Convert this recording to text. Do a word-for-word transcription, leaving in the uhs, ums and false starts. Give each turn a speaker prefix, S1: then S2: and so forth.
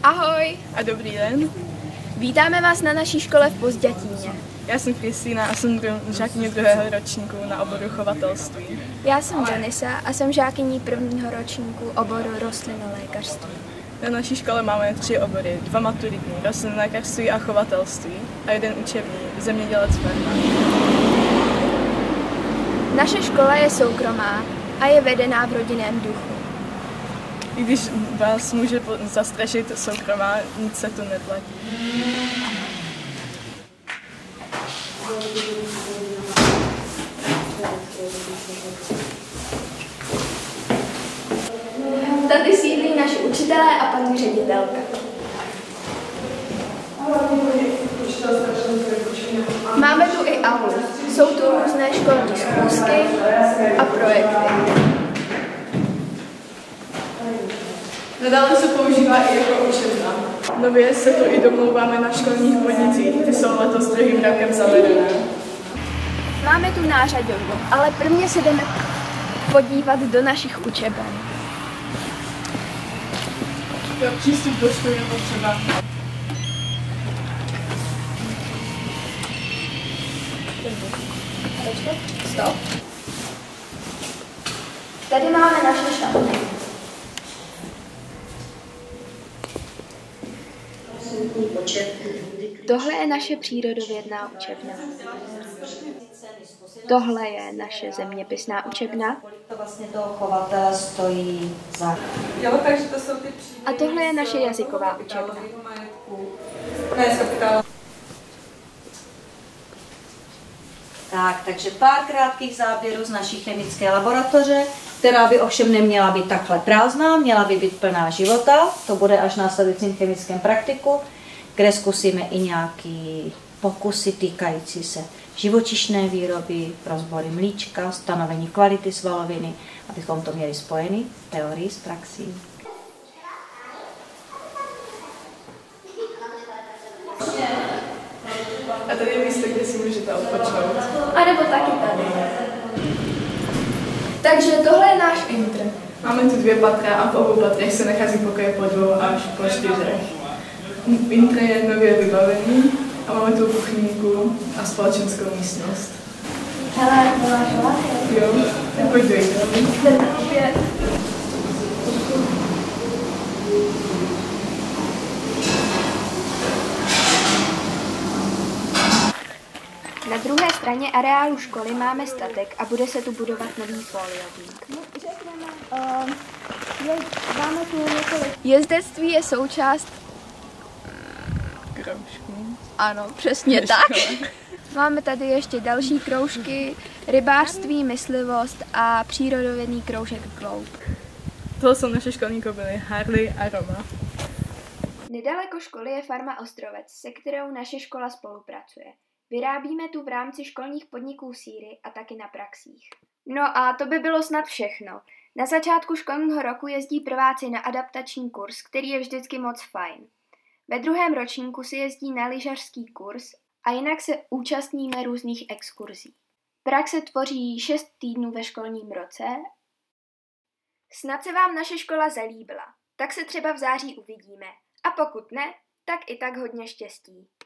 S1: Ahoj
S2: a dobrý den.
S1: Vítáme vás na naší škole v Pozdětíně.
S2: Já jsem Kristýna a jsem žákyní druhého ročníku na oboru chovatelství.
S1: Já jsem Denisa a jsem žákyní prvního ročníku oboru rostlinolékařství.
S2: Na naší škole máme tři obory, dva maturitní, rostlinolékařství a chovatelství a jeden učební, zemědělec ferma.
S1: Naše škola je soukromá a je vedená v rodinném duchu.
S2: I když vás může zastrašit soukromá, nic se tu neplatí.
S1: Tady sídlí naši učitelé a paní ředitelka. Máme tu i aulu. Jsou tu různé školní schůzky a projekty.
S2: Nadále se používá i jako učebna. Nově se tu i domlouváme na školních podnicích, ty jsou letos druhým rokem zavedené.
S1: Máme tu nářadovnu, ale prvně se jdeme podívat do našich učeben.
S2: Pro přístup do školy je potřeba.
S1: Stop. Tady máme naše šatny. Tohle je naše přírodovědná učebna. Tohle je naše zeměpisná učebna.
S3: To vlastně toho chovatele stojí za.
S2: Jo, takže to jsou ty
S1: A tohle je naše jazyková učebna.
S3: Tak, takže pár krátkých záběrů z naší chemické laboratoře, která by ovšem neměla být takhle prázdná, měla by být plná života. To bude až v následujícím chemickém praktiku, kde zkusíme i nějaký pokusy týkající se živočišné výroby, rozbory mlíčka, stanovení kvality svaloviny, abychom to měli spojený teorii s praxí.
S2: A tady je místo, kde si můžete odpočnout.
S1: A nebo taky tady. Takže tohle je náš intr.
S2: Máme tu dvě patra a v obou patrech se nachází pokoje po dvou až po čtyřech. Intr je nově vybavený a máme tu kuchyňku a společenskou místnost.
S1: Hele, to máš látek.
S2: Jo, tak pojď do jídla.
S1: Na druhé straně areálu školy máme statek a bude se tu budovat nový foliovník. Um, je, máme tu několik... Jezdectví je součást...
S2: Kroužků.
S1: Ano, přesně tak. Máme tady ještě další kroužky, rybářství, myslivost a přírodovědný kroužek Gloub.
S2: Tohle jsou naše školní kobily Harley a Roma.
S1: Nedaleko školy je farma Ostrovec, se kterou naše škola spolupracuje. Vyrábíme tu v rámci školních podniků sýry a taky na praxích. No a to by bylo snad všechno. Na začátku školního roku jezdí prváci na adaptační kurz, který je vždycky moc fajn. Ve druhém ročníku si jezdí na lyžařský kurz a jinak se účastníme různých exkurzí. Praxe tvoří šest týdnů ve školním roce. Snad se vám naše škola zalíbila, tak se třeba v září uvidíme. A pokud ne, tak i tak hodně štěstí.